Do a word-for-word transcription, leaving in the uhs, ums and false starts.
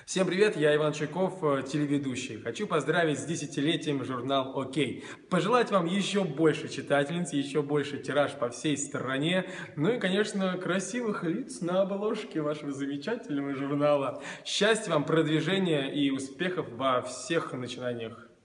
Всем привет, я Иван Чайков, телеведущий. Хочу поздравить с десятилетием журнал «Окей». Пожелать вам еще больше читательниц, еще больше тираж по всей стране. Ну и, конечно, красивых лиц на обложке вашего замечательного журнала. Счастья вам, продвижения и успехов во всех начинаниях.